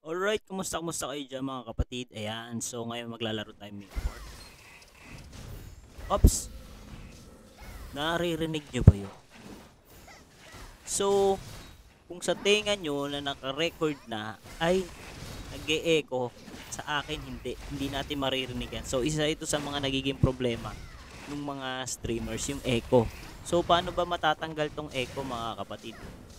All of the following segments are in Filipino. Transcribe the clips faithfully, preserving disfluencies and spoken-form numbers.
Alright, kumusta kumusta kayo dyan mga kapatid? Ayan, so ngayon maglalaro tayo Mini four. Ops! Naririnig nyo ba yun? So, kung sa tenga nyo na naka-record na ay nag-e-echo, sa akin hindi. Hindi natin maririnig yan. So, isa ito sa mga nagiging problema ng mga streamers, yung echo. So, paano ba matatanggal tong echo mga kapatid?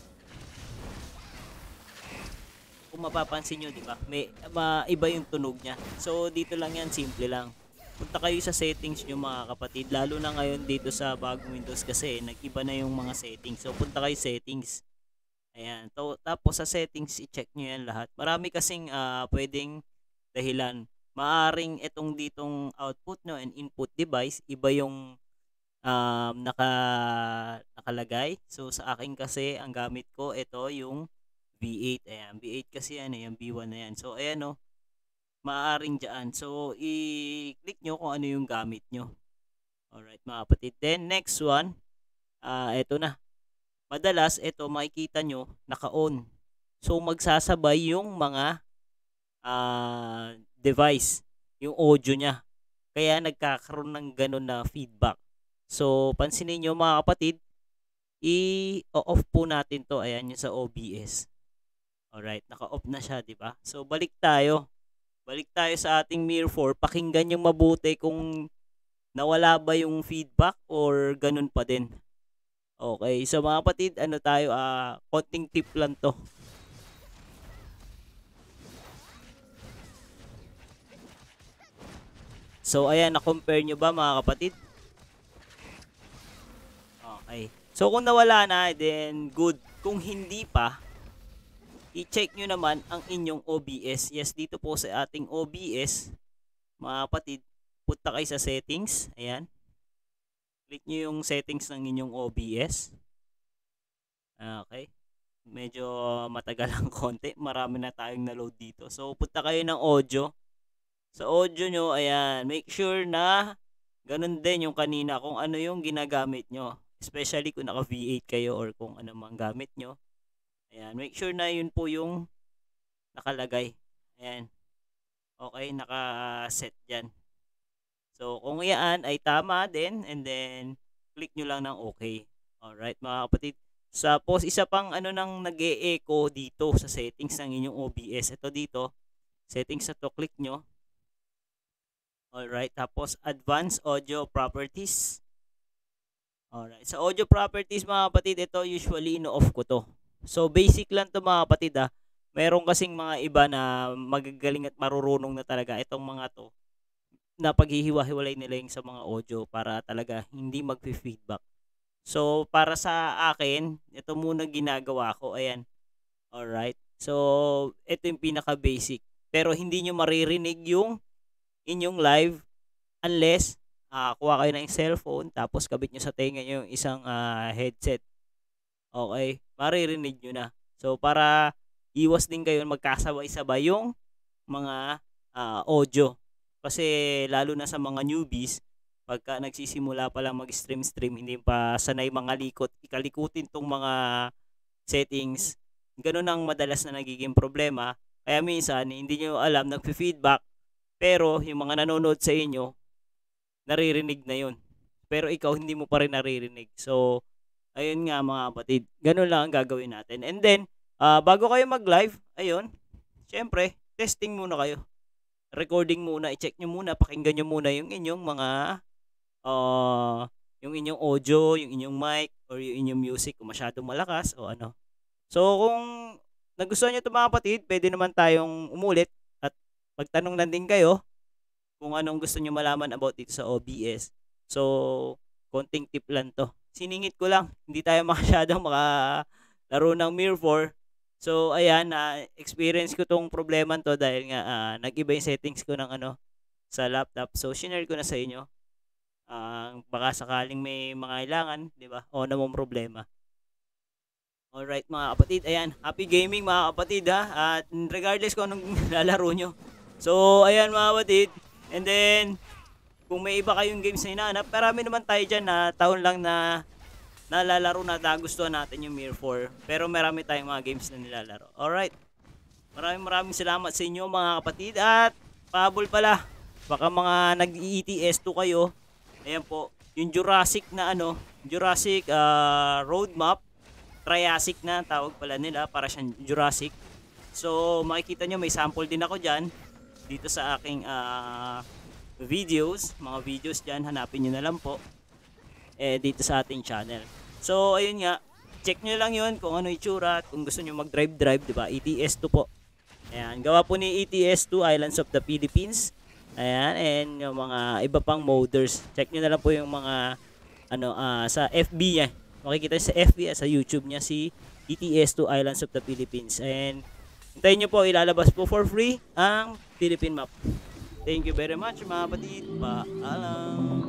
Kung mapapansin nyo, di ba? May ma, iba yung tunog niya. So, dito lang yan, simple lang. Punta kayo sa settings nyo mga kapatid. Lalo na ngayon dito sa bagong Windows kasi nag-iba na yung mga settings. So, punta kayo settings. Ayan. To, tapos sa settings, i-check nyo yan lahat. Marami kasing uh, pwedeng dahilan. Maaring itong ditong output no and input device, iba yung um, naka, nakalagay. So, sa akin kasi, ang gamit ko, ito yung V eight, ayan, V eight kasi yan, ayan, V one na yan. So, ayan o, maaaring dyan. So, i-click nyo kung ano yung gamit nyo. Alright, mga kapatid. Then, next one, uh, eto na. Madalas, ito, makikita nyo, naka-on. So, magsasabay yung mga uh, device, yung audio niya. Kaya, nagkakaroon ng ganun na feedback. So, pansinin nyo, mga kapatid, i-off po natin to. Ayan, yung sa O B S. Alright, naka-off na siya, di ba? So, balik tayo. Balik tayo sa ating Mirror four. Pakinggan yung mabuti kung nawala ba yung feedback or ganun pa din. Okay, so mga kapatid, ano tayo, ah, uh, konting tip lang to. So, ayan, na-compare nyo ba mga kapatid? Okay. So, kung nawala na, then good. Kung hindi pa, i-check nyo naman ang inyong O B S. Yes, dito po sa ating O B S, mga kapatid, punta kayo sa settings. Ayan. Click nyo yung settings ng inyong O B S. Okay. Medyo matagal ang konti. Marami na tayong na-load dito. So, punta kayo ng audio. Sa audio nyo, ayan, make sure na ganun din yung kanina kung ano yung ginagamit nyo. Especially kung naka V eight kayo or kung ano mang gamit nyo. Ayan, make sure na yun po yung nakalagay. Ayan. Okay, naka-set dyan. So, kung yan ay tama din, and then, click nyo lang ng okay. Alright, mga kapatid. Tapos, isa pang ano nang nag-e-echo dito sa settings ng inyong O B S. Ito dito, settings na to, click nyo. Alright, tapos, advanced audio properties. Alright, sa audio properties, mga kapatid, ito usually ino-off ko to. So, basic lang to mga kapatid ha. Meron kasing mga iba na magagaling at marurunong na talaga itong mga to na paghihiwa-hiwalay nila yung sa mga audio para talaga hindi mag-feedback. So, para sa akin, ito muna ginagawa ko. Ayan. Alright. So, ito yung pinaka-basic. Pero hindi nyo maririnig yung inyong live unless uh, kuha kayo ng cellphone tapos kabit nyo sa tenga nyo yung isang uh, headset. Okay, maririnig nyo na. So, para iwas din kayo magkasabay-sabay yung mga uh, audio. Kasi lalo na sa mga newbies, pagka nagsisimula pa lang mag-stream-stream, hindi pa sanay mga likot, ikalikutin tong mga settings. Ganun ang madalas na nagiging problema. Kaya minsan, hindi nyo alam, nagfe-feedback, pero yung mga nanonood sa inyo, naririnig na yun. Pero ikaw, hindi mo pa rin naririnig. So, ayun nga mga kapatid, ganun lang ang gagawin natin. And then, uh, bago kayo mag-live, ayun, syempre, testing muna kayo. Recording muna, i-check nyo muna, pakinggan nyo muna yung inyong mga, uh, yung inyong audio, yung inyong mic, or yung inyong music, kung masyadong malakas, o ano. So, kung nagustuhan nyo ito mga kapatid, pwede naman tayong umulit, at magtanong lang din kayo, kung anong gusto nyo malaman about dito sa O B S. So, konting tip lang to. Siningit ko lang, hindi tayo masyadong makalaro ng Mirror four. So, ayan, na uh, experience ko tong problema to dahil nga uh, nag-iba yung settings ko ng ano sa laptop. So, shinare ko na sa inyo. Uh, baka sakaling may mga kailangan, di ba? O namang problema. Alright, mga kapatid, ayan, happy gaming mga kapatid ha. At regardless kung anong lalaro nyo. So, ayan mga kapatid. And then, kung may iba kayong games na hinahanap, marami naman tayo dyan na taon lang na nalalaro na nagustuhan natin yung Mirror four. Pero marami tayong mga games na nilalaro. Alright. Maraming maraming salamat sa inyo mga kapatid. At pahabol pala, baka mga nag-E T S two kayo. Ayan po, yung Jurassic na ano, Jurassic uh, roadmap, Triassic na tawag pala nila, para siyang Jurassic. So makikita nyo may sample din ako dyan dito sa aking uh, videos, mga videos dyan, hanapin nyo na lang po eh, dito sa ating channel. So ayun nga, check nyo lang yun kung ano itsura at kung gusto nyo mag drive drive, diba, E T S two po. Ayan, gawa po ni E T S two Islands of the Philippines. Ayan, and yung mga iba pang moders, check nyo na lang po yung mga ano uh, sa F B niya. Makikita sa F B, sa YouTube niya, si E T S two Islands of the Philippines. And hintayin nyo po, ilalabas po for free ang Philippine map. Thank you very much mga kapatid. Paalam.